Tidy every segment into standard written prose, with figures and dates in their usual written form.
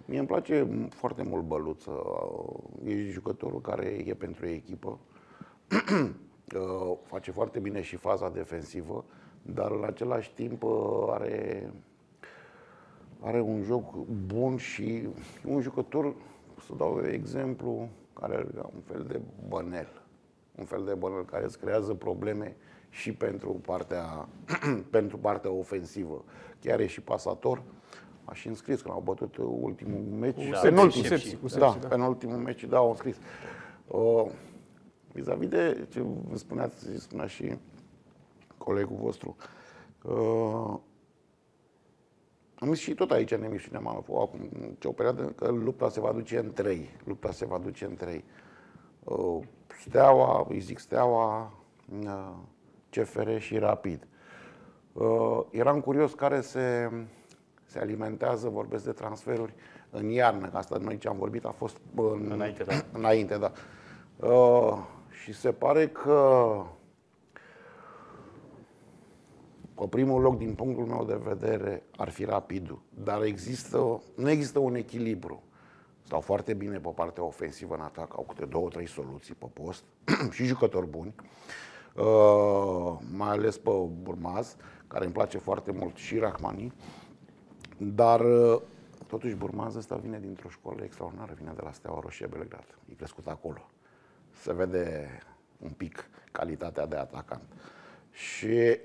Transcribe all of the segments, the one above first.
Mie îmi place foarte mult Băluță. E jucătorul care e pentru echipă. Face foarte bine și faza defensivă, dar în același timp are un joc bun și un jucător, să dau eu exemplu, care are un fel de bănel. Un fel de bănel care îți creează probleme și pentru partea ofensivă. Chiar e și pasator. A și înscris când au bătut ultimul meci. Penultimul meci, da, au înscris. Vis-a-vis de ce spunea și colegul vostru, am zis și tot aici în emisiunea mea, acum ce o perioadă, că lupta se va duce în trei. Lupta se va duce în trei. Steaua, îi zic Steaua, CFR și Rapid. Eram curios care se alimentează, vorbesc de transferuri, în iarnă, că asta noi ce am vorbit a fost înainte, da. Și se pare că pe primul loc, din punctul meu de vedere, ar fi Rapidul, dar nu există un echilibru. Stau foarte bine pe partea ofensivă în atac, au câte 2-3 soluții pe post și jucători buni, mai ales pe Burmaz, care îmi place foarte mult, și Rahmani, dar totuși Burmaz ăsta vine dintr-o școală extraordinară, vine de la Steaua Roșie Belgrad, e crescut acolo. Se vede un pic calitatea de atacant. Și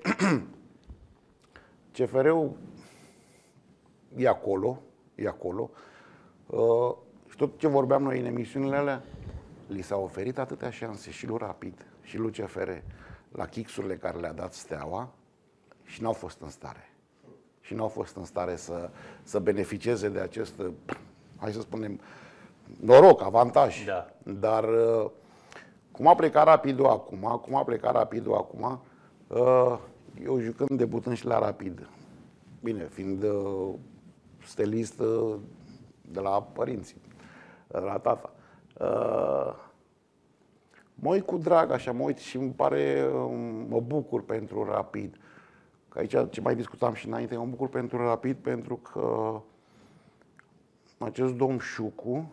CFR-ul e acolo. Și tot ce vorbeam noi în emisiunile alea, li s-a oferit atâtea șanse și lui Rapid și lui CFR la kick-urile care le-a dat Steaua și n-au fost în stare. Și n-au fost în stare să beneficieze de acest, hai să spunem, noroc, avantaj. Da. Dar cum a plecat Rapidul acum, eu jucând, debutând și la Rapid, bine, fiind stelist de la părinții, de la tata, mă uit cu drag, așa, mă uit și mă bucur pentru Rapid. Că aici, ce mai discutam și înainte, mă bucur pentru Rapid pentru că acest domn Șucu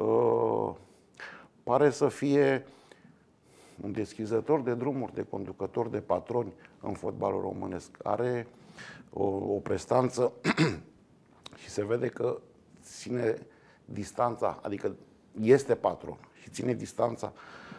pare să fie un deschizător de drumuri, de conducător de patroni în fotbalul românesc. Are o prestanță și se vede că ține distanța, adică este patron și ține distanța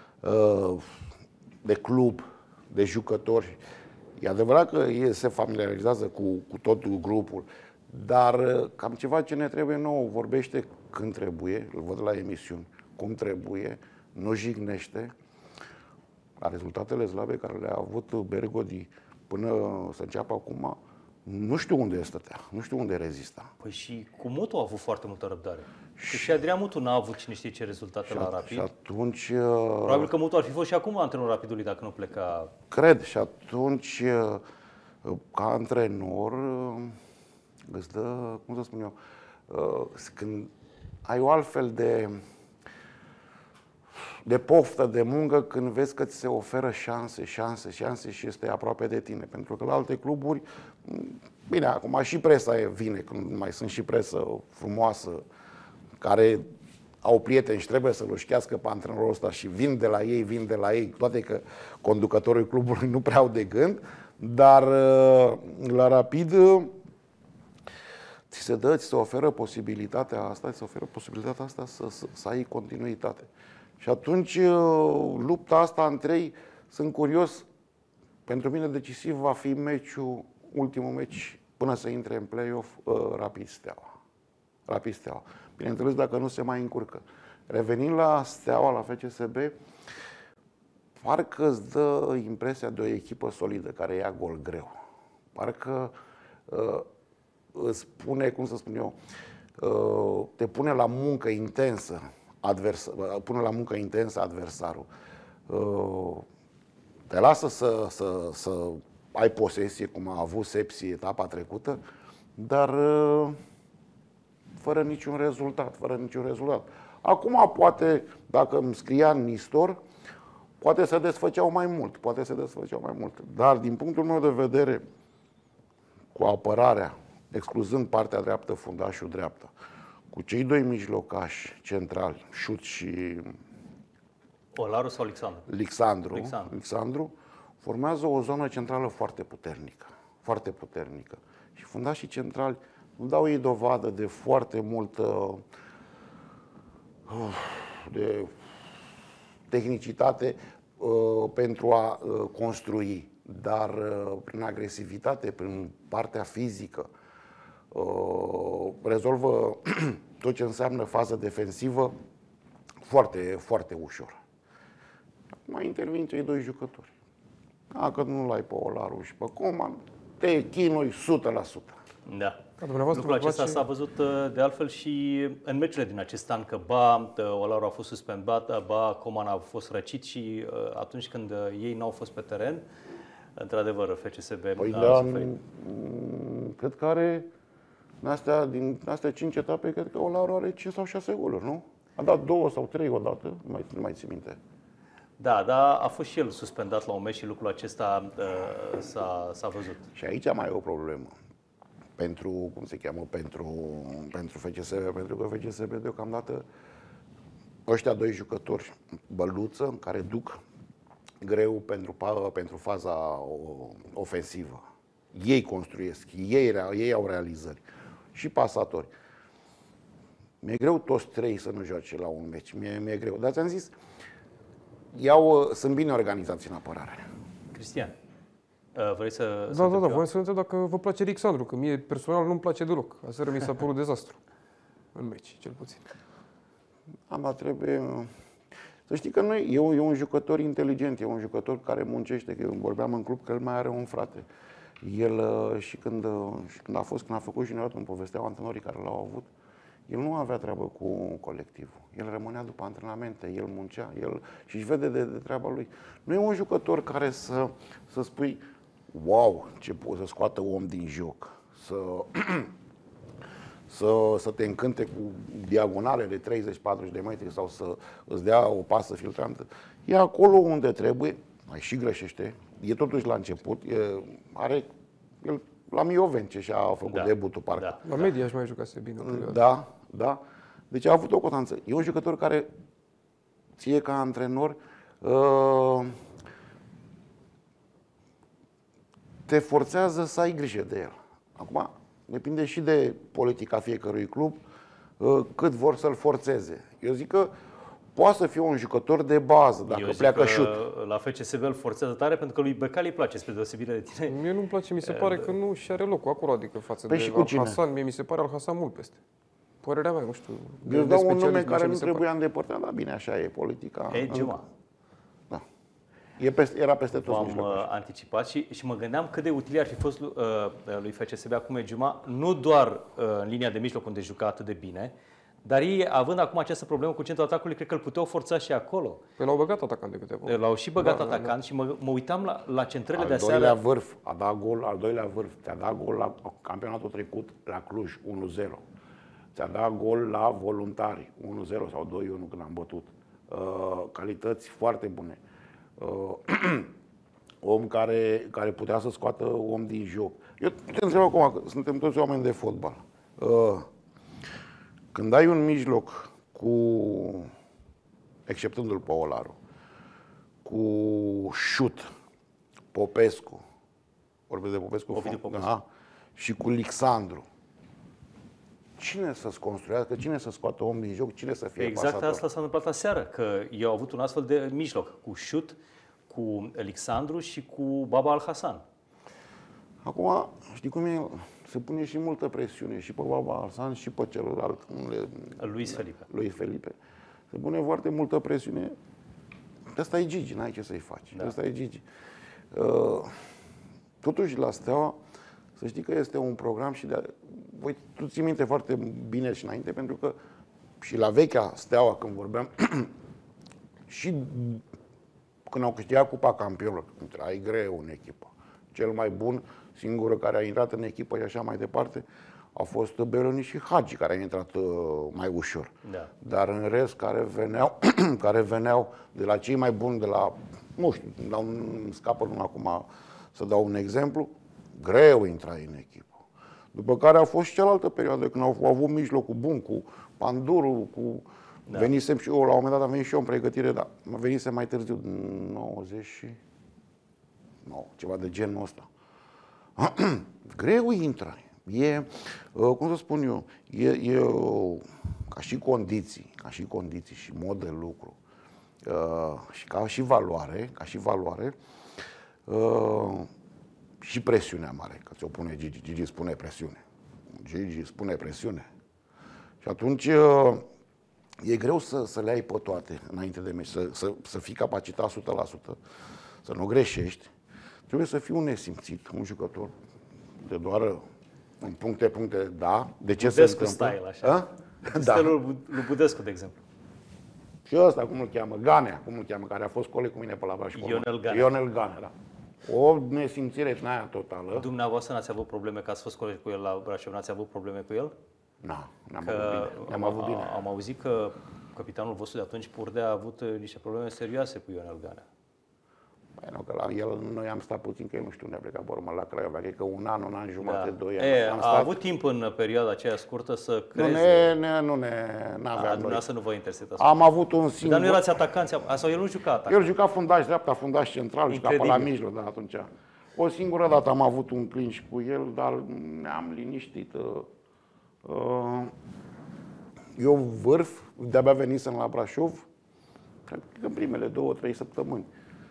de club, de jucători. E adevărat că se familiarizează cu tot grupul, dar cam ceva ce ne trebuie nouă, vorbește când trebuie, îl văd la emisiuni, cum trebuie, nu jignește. La rezultatele slabe care le-a avut Bergodi până să înceapă acum, nu știu unde stătea, nu știu unde rezista. Păi și cu Mutu a avut foarte multă răbdare. Și Adrian Mutu n-a avut cine știe ce rezultate la Rapid. Și atunci... Probabil că Mutu ar fi fost și acum antrenorul Rapidului dacă nu pleca... Cred. Și atunci, ca antrenor, îți dă, cum să spun eu, când ai o altfel de poftă, de muncă, când vezi că ți se oferă șanse și este aproape de tine. Pentru că la alte cluburi, bine, acum și presa vine, când mai sunt și presă frumoasă, care au prieteni și trebuie să-l ușchească pe antrenorul ăsta și vin de la ei, toate că conducătorii clubului nu prea au de gând, dar la Rapid ți se oferă posibilitatea asta, să ai continuitate. Și atunci lupta asta în trei, sunt curios, pentru mine decisiv va fi ultimul meci până să intre în play-off, Rapid Steaua. Bineînțeles, dacă nu se mai încurcă. Revenind la Steaua, la FCSB, parcă îți dă impresia de o echipă solidă care ia gol greu. Parcă îți pune, cum să spun eu, te pune la muncă intensă adversarul. Te lasă să ai posesie, cum a avut Sepsi etapa trecută, dar fără niciun rezultat. Acum poate, dacă îmi scria în Nistor, poate se desfăceau mai mult. Dar din punctul meu de vedere, cu apărarea, excluzând partea dreaptă, fundașul dreaptă, cu cei doi mijlocași centrali, Șut și Olaru sau Alexandru? Alexandru, formează o zonă centrală foarte puternică. Foarte puternică. Și fundașii centrali nu dau ei dovadă de foarte multă de tehnicitate pentru a construi, dar prin agresivitate, prin partea fizică, rezolvă tot ce înseamnă fază defensivă foarte, foarte ușor. Acum intervin cei doi jucători. Dacă nu l-ai pe Olaru și pe Coman, te chinui 100%. Da. Lucrul acesta s-a văzut de altfel și în meciurile din acest an, că Olaru a fost suspendat, Coman a fost răcit și atunci când ei n-au fost pe teren, într-adevăr, FCSB a suferit. Cred că are, din astea 5 etape, cred că Olaru are 5 sau 6 goluri, nu? A dat 2 sau 3 odată, nu mai țin minte. Da, dar a fost și el suspendat la un meci și lucrul acesta s-a văzut. Și aici mai e o problemă. Pentru FCSB, pentru că FCSB deocamdată ăștia doi jucători, Băluță, care duc greu pentru faza ofensivă. Ei construiesc, ei au realizări și pasatori. Mi-e greu toți trei să nu joace la un meci, mi-e greu. Dar ți-am zis, sunt bine organizați în apărare. Cristian, vrei să... Da, voiam să întreb dacă vă place Alexandru, că mie personal nu-mi place deloc. Aseară mi s-a părut dezastru. În meci, cel puțin. Trebuie... Să știi că e un jucător inteligent, e un jucător care muncește, că eu vorbeam în club că el mai are un frate. El și când a făcut junioratul, îmi povesteau antrenorii care l-au avut, el nu avea treabă cu colectivul. El rămânea după antrenamente, el muncea, și își vede de treaba lui. Nu e un jucător care să spui, wow, ce poate să scoată om din joc, să te încânte cu diagonale de 30-40 de metri sau să îți dea o pasă filtrantă. E acolo unde trebuie, mai și greșește, e totuși la început, el la Miovence și-a făcut debutul, parcă. Da. La Media și mai jucase bine. Da. Deci a avut o constanță. E un jucător care ție ca antrenor te forțează să ai grijă de el. Acum, depinde și de politica fiecărui club, cât vor să-l forțeze. Eu zic că poate să fie un jucător de bază, dacă pleacă șut. La FCSB îl forțează tare pentru că lui Becali îi place, spre deosebire de tine. Mie nu-mi place, mi se pare că nu și are locul acolo, adică față de Al-Hassan. Mie mi se pare Al-Hassan mult peste. Părerea mea, nu știu. Eu dau un nume care nu trebuia îndepărtat, dar bine, așa e politica. Juma. Da. Era peste toți mijlocași. V-am anticipat și mă gândeam cât de util ar fi fost lui FCSB acum Juma, nu doar în linia de mijloc unde juca atât de bine, dar ei, având acum această problemă cu centrul atacului, cred că îl puteau forța și acolo. Păi l-au băgat atacant de câteva ori. L-au și băgat atacant și mă uitam la centrele de aseară. Al doilea vârf, ți-a dat gol la campionatul trecut la Cluj, 1-0. Ți-a dat gol la Voluntari, 1-0 sau 2-1 când am bătut. Calități foarte bune. Om care putea să scoată om din joc. Eu te întreb acum, că suntem toți oameni de fotbal. Când ai un mijloc exceptându-l pe Olaru, cu Șut, Popescu, vorbesc de Popescu, și cu Alexandru, cine să-ți construiască, cine să scoată om din joc, cine să fie exact pasator? Asta s-a întâmplat aseară, că eu au avut un astfel de mijloc, cu Șut, cu Alexandru și cu Baba Al-Hassan. Acum, știi cum e? Se pune și multă presiune și pe Baba Al-Hassan și pe celălalt, Luis Felipe. Se pune foarte multă presiune. Ăsta e Gigi, n-ai ce să-i faci. Da. Ăsta e Gigi. Totuși, la Steaua, să știi că este un program și tu ții minte foarte bine și înainte, pentru că și la vechea Steaua, când vorbeam, și când au câștigat Cupa Campionilor, ai greu în echipă. Cel mai bun, singurul care a intrat în echipă și așa mai departe, a fost Beloni și Hagi, care a intrat mai ușor. Da. Dar în rest, care veneau de la cei mai buni, de la, nu știu, scapă acum să dau un exemplu, greu intrai în echipă. După care a fost și cealaltă perioadă, când au avut mijlocul bun, cu Panduru, cu... Da. Venisem și eu, la un moment dat am venit și eu în pregătire, dar venisem mai târziu, 90 și... No, ceva de genul ăsta. Greu intră. E, cum să spun eu, ca și condiții și mod de lucru și ca și valoare, și presiunea mare, că ți-o pune Gigi. Gigi spune presiune. Gigi spune presiune. Și atunci e greu să le ai pe toate înainte de meci, să fii capacitat 100%, să nu greșești. Trebuie să fii un nesimțit, un jucător de doar în puncte, da. De ce Budescu se întâmplă? style, așa. Da. Stilul lui Budescu, de exemplu. Și ăsta, cum îl cheamă? Ganea, cum îl cheamă, care a fost coleg cu mine pe la Brașov. Ionel Ganea, da. O nesimțire din aia totală. Dumneavoastră n-ați avut probleme, că ați fost coleg cu el la Brașov, n-ați avut probleme cu el? N-am avut bine. Am auzit că capitanul vostru de atunci, Purdea, a avut niște probleme serioase cu Ionel Ganea. Păi nu, că la el, noi am stat puțin, că el nu știu unde a plecat pe urmă la Craiova, cred că un an jumate, 2 ani. A avut timp în perioada aceea scurtă să creeze? N-aveam noi. Dumneavoastră nu vă interesa asta. Am avut un singur... Dar nu erați atacanți, sau el nu juca atacant? El juca fundaș dreapta, fundaș central, juca pe la mijloc, da, atunci. O singură dată am avut un clinch cu el, dar ne-am liniștit. Eu vârf, de-abia venisem la Brașov, cred că în primele 2-3 săptămâni.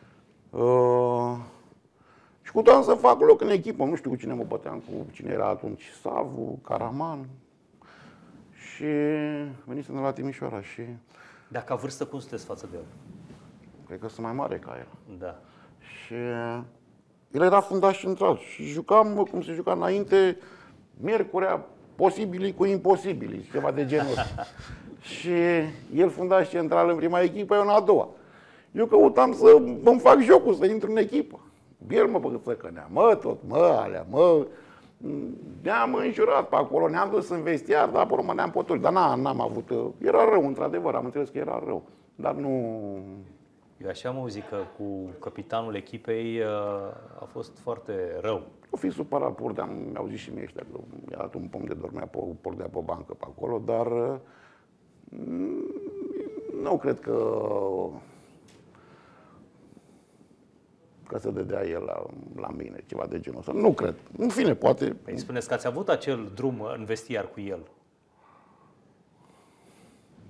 Și puteam să fac loc în echipă, nu știu cu cine mă băteam, cu cine era atunci, Savu, Caraman. Și venisem de la Timișoara și... Dar ca vârstă cum sunteți față de el? Cred că sunt mai mare ca el. Da. Și el era fundaș central și jucam cum se juca înainte, miercurea, posibilii cu imposibilii, ceva de genul ăsta. Și el fundaș central în prima echipă, eu în a doua. Eu căutam să îmi fac jocul, să intru în echipă. El mă băgățăcănea, ne-am înjurat pe acolo, ne-am dus în vestiar, dar pe urmă ne-am potolit. Dar n-am avut, era rău, într-adevăr, am înțeles că era rău, dar nu... Eu așa am auzit că cu capitanul echipei a fost foarte rău. O fi supărat Purdea, mi-au zis și mie ăștia că i-a dat un pom de dormea Purdea pe bancă pe acolo, dar nu cred că să dădea el la mine, ceva de genul ăsta. Nu cred. În fine, poate... Păi spuneți că ați avut acel drum în vestiar cu el.